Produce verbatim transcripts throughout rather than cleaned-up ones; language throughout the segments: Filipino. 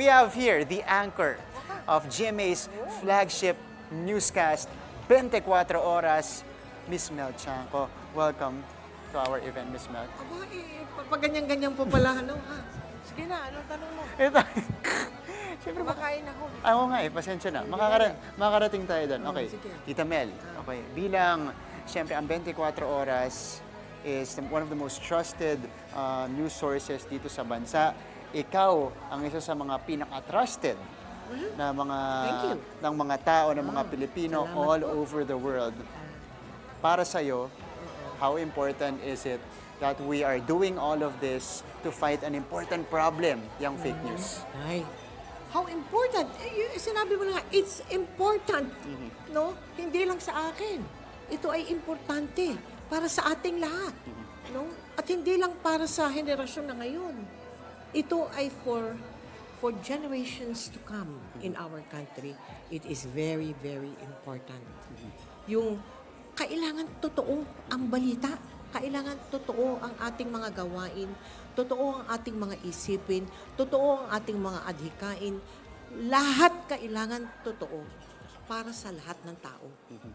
we have here the anchor of G M A's flagship newscast, twenty-four Oras, Miss Mel Chanco. Welcome to our event, Miss Mel. Aba, eh, pag ganyan-ganyan po pala, ano, ha? Sige na, ano tanong mo? Ito. Siyempre, Kumakain ako. Ah, oo nga eh, pasensya na. Makakara makakarating tayo doon. Okay, sige. Tita Mel, okay. Bilang, siyempre, ang twenty-four Oras is one of the most trusted uh, news sources dito sa bansa. Ikaw ang isa sa mga pinaka-trusted na mga ng mga tao, ng mga Pilipino all over the world. Para sa'yo, how important is it that we are doing all of this to fight an important problem, yung fake news? Ay, how important? Eh, sinabi mo na nga, it's important. Mm-hmm. No? Hindi lang sa akin. Ito ay importante para sa ating lahat. Mm-hmm. No? At hindi lang para sa henerasyon na ngayon. Ito ay for for generations to come in our country. It is very, very important. Mm-hmm. Yung kailangan totoo ang balita. Kailangan totoo ang ating mga gawain, totoo ang ating mga isipin, totoo ang ating mga adhikain. Lahat kailangan totoo para sa lahat ng tao. Mm-hmm.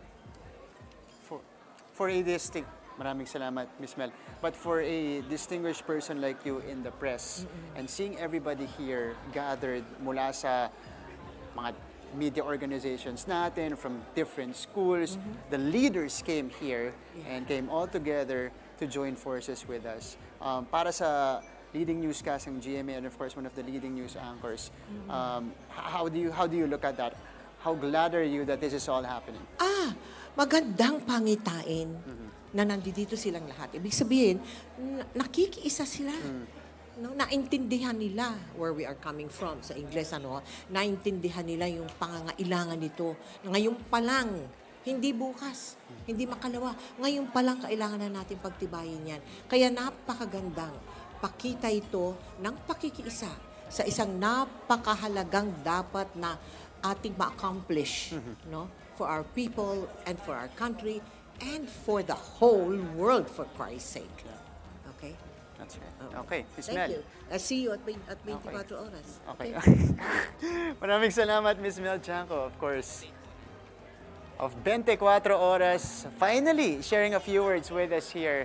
For, for a distinct, maraming salamat, Miss Mel. But for a distinguished person like you in the press, mm-hmm. and seeing everybody here gathered mula sa mga media organizations natin, from different schools, mm-hmm. the leaders came here yeah. and came all together to join forces with us. Um, para sa leading newscast ng G M A and of course one of the leading news anchors, mm-hmm. um, how do you how do you look at that? How glad are you that this is all happening? Ah, magandang pangitain mm-hmm. na nandito silang lahat. Ibig sabihin, nakikiisa sila. Mm. No, naintindihan nila where we are coming from. Sa Ingles, ano, naintindihan nila yung pangangailangan nito. Ngayon pa lang, hindi bukas, hindi makalawa. Ngayon pa lang, kailangan na natin pagtibayin yan. Kaya napakagandang pakita ito ng pakikiisa sa isang napakahalagang dapat na ating ma-accomplish, mm-hmm. no, for our people and for our country and for the whole world, for Christ's sake. Okay? That's right. Okay, Miss Thank Mel. you. I'll see you at, at twenty-four Oras. Okay. Maraming salamat, Miss Mel Chanco, of course. Of twenty-four Oras, finally sharing a few words with us here.